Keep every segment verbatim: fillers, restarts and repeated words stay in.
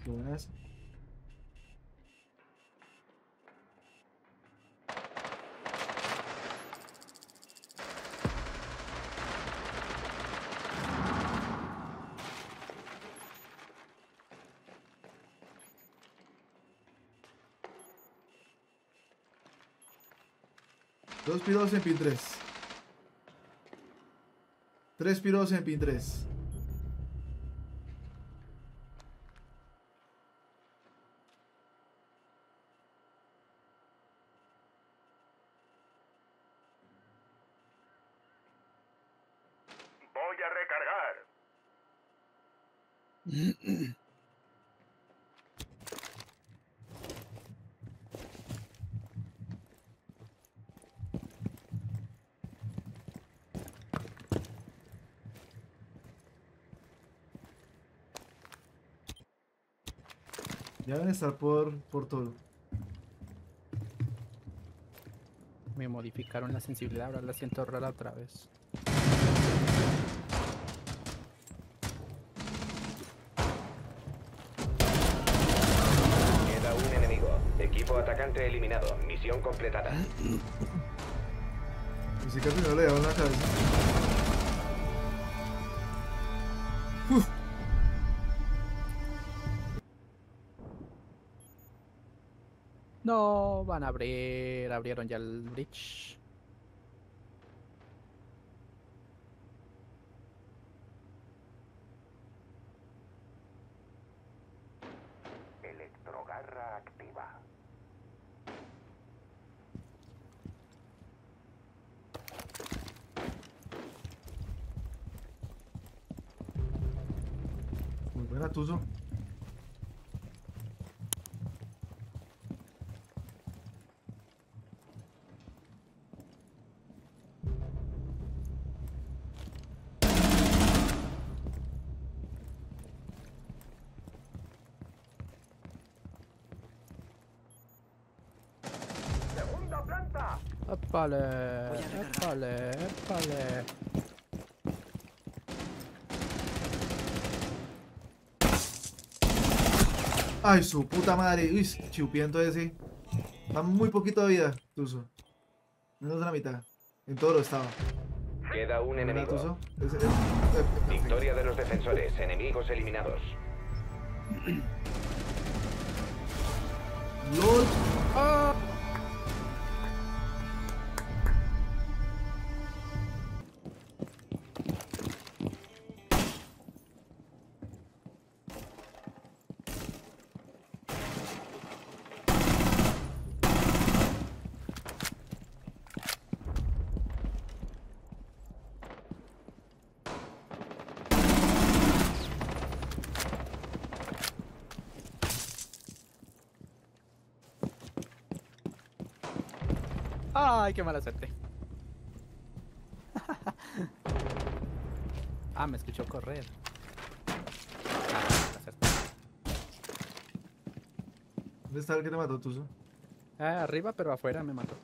Qué buenas. Dos piros en pin tres. Tres piros en pin tres. Voy a recargar. Ya van a estar por, por todo. Me modificaron la sensibilidad, ahora la siento rara otra vez. Queda un enemigo. Equipo atacante eliminado. Misión completada. Y si casi no le daban la cabeza. Uf. No, van a abrir, abrieron ya el bridge. Electrogarra activa. Muy buena, Tuzo. Segunda planta. ¡Épale! ¡Épale! ¡Épale! Ay, su puta madre. Uy, chupiento ese. Está muy poquito de vida, Tuzo. Menos de la mitad. En todo lo estaba. Queda un Buena, enemigo. Tuzo. Es- es- es- Victoria de los defensores. Enemigos eliminados. LOL. ¡Ay, qué mala suerte! Ah, me escuchó correr. Ah, mala suerte. ¿Dónde está el que te mató, Tuzo? Ah, arriba, pero afuera me mató.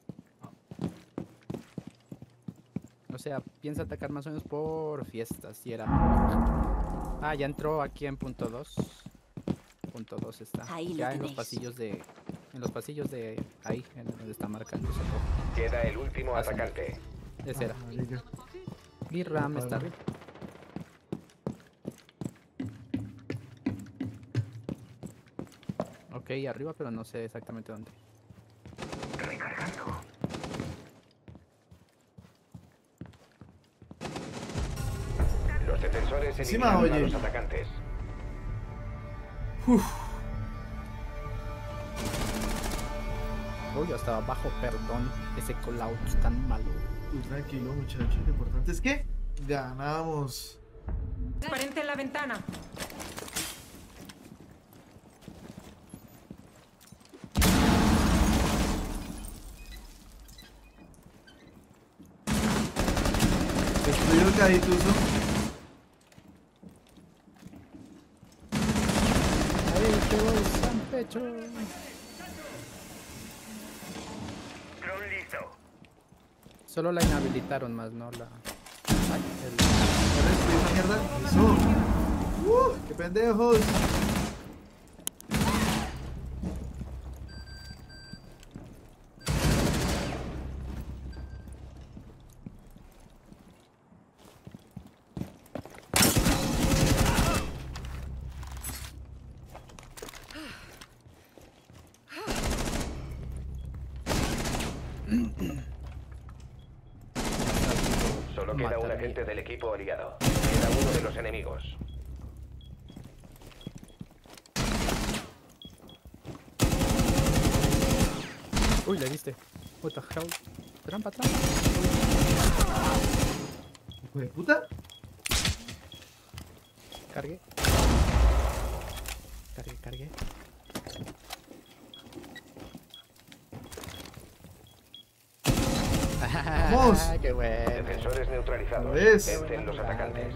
O sea, piensa atacar más o menos por fiestas, y era por... Ah, ya entró aquí en punto dos. Punto dos está. Ahí lo ya en los tenéis. pasillos de... En los pasillos de... Ahí, en donde está marcando ese rojo. Queda el último Ah, sí. atacante. Ese era. Ah, marica. Mi RAM está arriba. Ok, arriba, pero no sé exactamente dónde. Recargando. Los defensores Encima, eliminaron a oye. los atacantes. Uf. Oh, yo estaba bajo, perdón. Ese callout tan malo. Tú tranquilo, muchachos. Lo importante es que ganamos. Transparente en la ventana. Destruyó el cadituzo. ¡Ahí quedó el San Pecho! Drone listo. Solo la inhabilitaron más, no la... Ay, el... ¿Ya destruyó esa mierda? ¡Eso! ¡Uh! ¡Qué pendejos! Queda un matar. agente del equipo aliado. Queda uno de los enemigos. Uy, le diste. What the hell. Trampa, trampa. Hijo de puta. Cargué. Cargué, cargué. ¡Vamos! ¡Qué bueno! Defensores neutralizados. ¿Lo ves? Vencen los atacantes.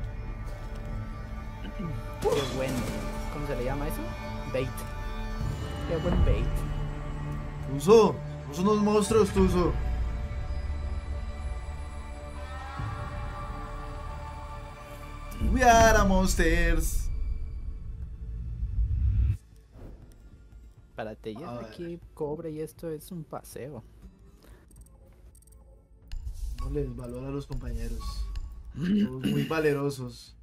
¡Qué bueno! ¿Cómo se le llama eso? Bait. ¡Qué buen bait! Tuzo. Son unos monstruos, Tuzo. We are monsters. Para te A llevar ver. aquí cobre y esto es un paseo. No les valora a los compañeros. Todos muy valerosos.